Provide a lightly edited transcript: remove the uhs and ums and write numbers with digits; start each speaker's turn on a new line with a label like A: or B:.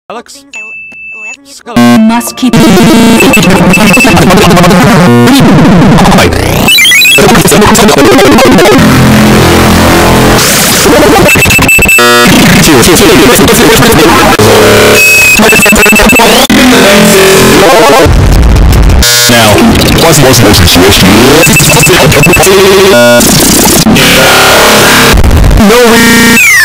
A: Alex?
B: Must keep.
C: Now, what's most situation? No